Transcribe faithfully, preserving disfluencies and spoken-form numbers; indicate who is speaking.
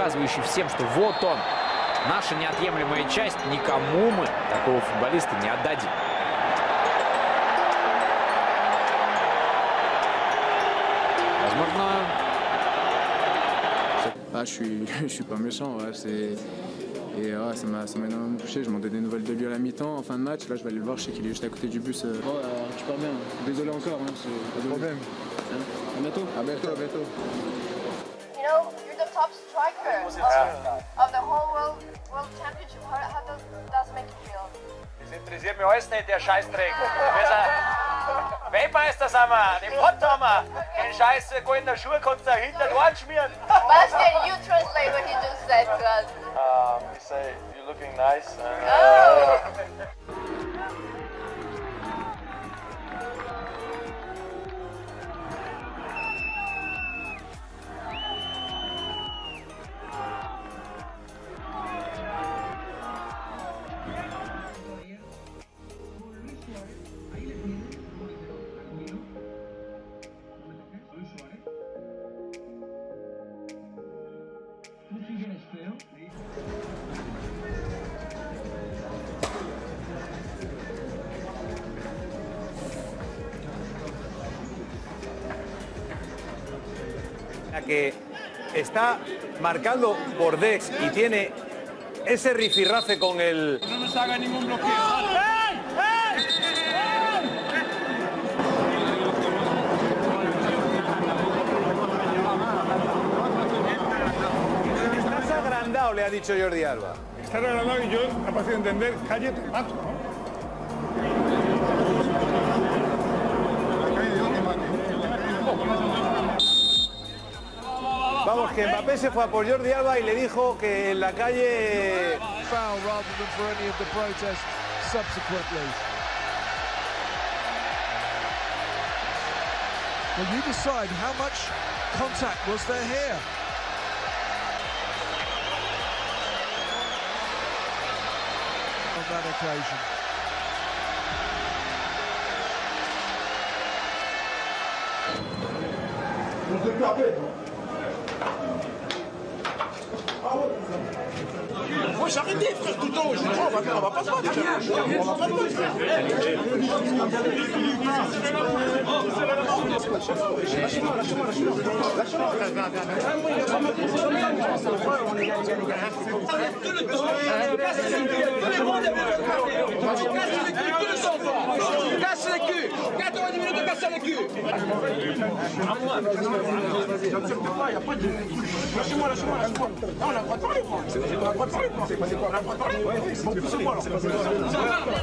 Speaker 1: показывающий всем, что вот он, наша неотъемлемая часть, никому мы такого футболиста не отдадим. Возможно...
Speaker 2: Ah, je suis, je suis pas méchant, ouais, c'est... Et ouais, ça m'a énormément touché, je demandais des nouvelles de lui à la mi-temps, en fin de match, là je vais aller le voir, je sais qu'il est juste à côté du bus. Euh... Bon, alors, tu pars bien, désolé encore, hein, c'est pas de problème. Hein, à bientôt. À bientôt, à bientôt.
Speaker 3: You know, you're the top striker of, of the whole world, world championship. How, how does that make you feel?
Speaker 4: Das interessiert mich alles nicht, der Scheißdreck. Weltmeister sind wir, den Pott haben wir. Den scheiß goldenen Schuh kannst du hinter den Ohren schmieren.
Speaker 3: But can you translate what he just said to us?
Speaker 4: Um, he say, you're looking nice. Uh,
Speaker 3: Oh!
Speaker 5: Que está marcando por Dex y tiene ese rifirrafe con el...
Speaker 6: No nos haga ningún bloqueo.
Speaker 5: Estás agrandado, le ha dicho Jordi Alba.
Speaker 6: Está agrandado y yo, capaz de entender, calle te mato, ¿no?
Speaker 5: Vamos, que Mbappé se fue a por Jordi Alba y le dijo que en la calle...
Speaker 7: Foul rather than for any of the protests subsequently. Well, you decide how much contact was there here. On that occasion.
Speaker 6: Moi j'ai arrêté, frère, tout le temps. Je dis, on va, on va pas se battre. On va pas se battre. Casse les culs. quatre-vingt-dix minutes de casser les culs. Lâchez-moi, lâchez-moi, lâchez-moi. Là, on a le droit de parler, moi. On a le droit de parler, moi. C'est quoi, on a le droit de parler? Bon, poussez-moi, alors.